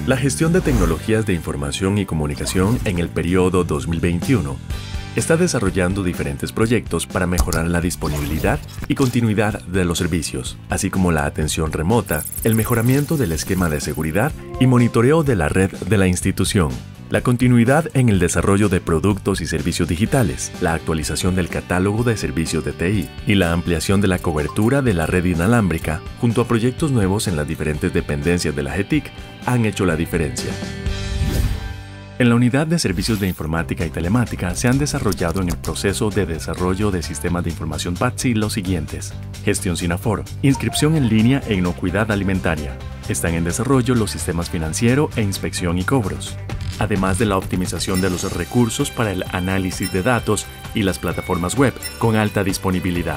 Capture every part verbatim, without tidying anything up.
La gestión de tecnologías de información y comunicación en el periodo dos mil veintiuno está desarrollando diferentes proyectos para mejorar la disponibilidad y continuidad de los servicios, así como la atención remota, el mejoramiento del esquema de seguridad y monitoreo de la red de la institución, la continuidad en el desarrollo de productos y servicios digitales, la actualización del catálogo de servicios de T I y la ampliación de la cobertura de la red inalámbrica, junto a proyectos nuevos en las diferentes dependencias de la G T I C, han hecho la diferencia. En la Unidad de Servicios de Informática y Telemática se han desarrollado en el proceso de desarrollo de sistemas de información P A T S I los siguientes: gestión SINAFOR, inscripción en línea e inocuidad alimentaria. Están en desarrollo los sistemas financiero e inspección y cobros, además de la optimización de los recursos para el análisis de datos y las plataformas web con alta disponibilidad.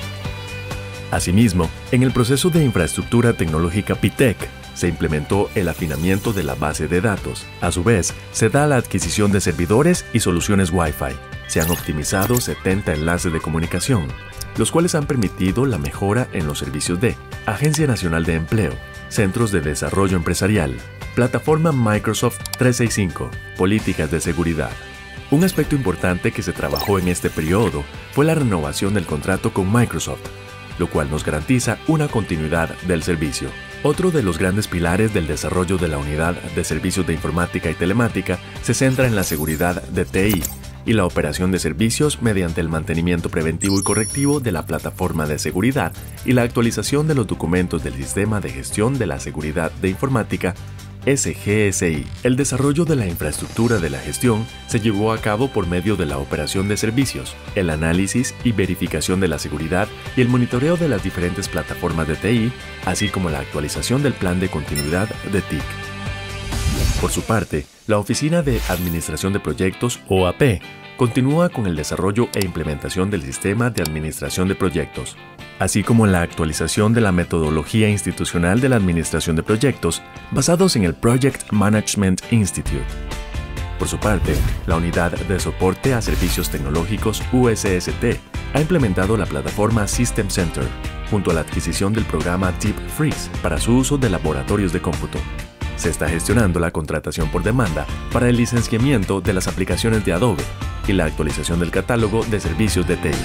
Asimismo, en el proceso de infraestructura tecnológica P I T E C, se implementó el afinamiento de la base de datos. A su vez, se da la adquisición de servidores y soluciones Wi-Fi. Se han optimizado setenta enlaces de comunicación, los cuales han permitido la mejora en los servicios de Agencia Nacional de Empleo, Centros de Desarrollo Empresarial, Plataforma Microsoft trescientos sesenta y cinco, Políticas de Seguridad. Un aspecto importante que se trabajó en este periodo fue la renovación del contrato con Microsoft, lo cual nos garantiza una continuidad del servicio. Otro de los grandes pilares del desarrollo de la Unidad de Servicios de Informática y Telemática se centra en la seguridad de T I y la operación de servicios mediante el mantenimiento preventivo y correctivo de la plataforma de seguridad y la actualización de los documentos del Sistema de Gestión de la Seguridad de Informática S G S I. El desarrollo de la infraestructura de la gestión se llevó a cabo por medio de la operación de servicios, el análisis y verificación de la seguridad y el monitoreo de las diferentes plataformas de T I, así como la actualización del plan de continuidad de T I C. Por su parte, la Oficina de Administración de Proyectos, O A P, continúa con el desarrollo e implementación del Sistema de Administración de Proyectos, así como la actualización de la metodología institucional de la administración de proyectos basados en el Project Management Institute. Por su parte, la Unidad de Soporte a Servicios Tecnológicos U S S T ha implementado la plataforma System Center, junto a la adquisición del programa Deep Freeze para su uso de laboratorios de cómputo. Se está gestionando la contratación por demanda para el licenciamiento de las aplicaciones de Adobe y la actualización del catálogo de servicios de T I.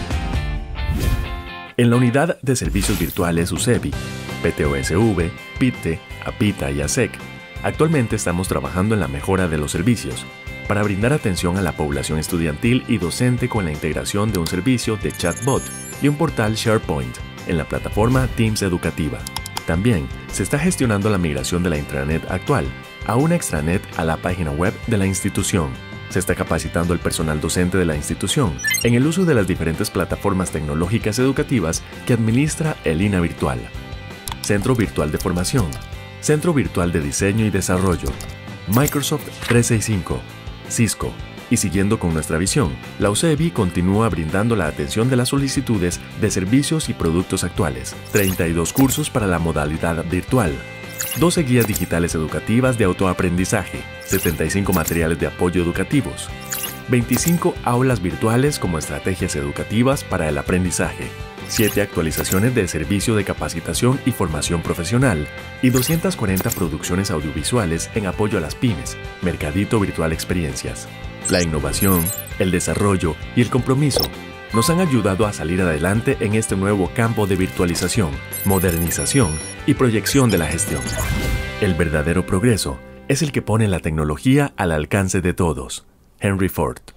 En la Unidad de Servicios Virtuales U C E B I, P T O S V, P I T E, APITA y ASEC, actualmente estamos trabajando en la mejora de los servicios para brindar atención a la población estudiantil y docente con la integración de un servicio de chatbot y un portal SharePoint en la plataforma Teams Educativa. También se está gestionando la migración de la intranet actual a una extranet a la página web de la institución. Se está capacitando el personal docente de la institución en el uso de las diferentes plataformas tecnológicas educativas que administra el I N A Virtual, Centro Virtual de Formación, Centro Virtual de Diseño y Desarrollo, Microsoft trescientos sesenta y cinco, Cisco. Y siguiendo con nuestra visión, la U C E B I continúa brindando la atención de las solicitudes de servicios y productos actuales, treinta y dos cursos para la modalidad virtual, doce guías digitales educativas de autoaprendizaje, setenta y cinco materiales de apoyo educativos, veinticinco aulas virtuales como estrategias educativas para el aprendizaje, siete actualizaciones de servicio de capacitación y formación profesional y doscientas cuarenta producciones audiovisuales en apoyo a las pymes, Mercadito Virtual Experiencias. La innovación, el desarrollo y el compromiso nos han ayudado a salir adelante en este nuevo campo de virtualización, modernización y proyección de la gestión. El verdadero progreso es el que pone la tecnología al alcance de todos. Henry Ford.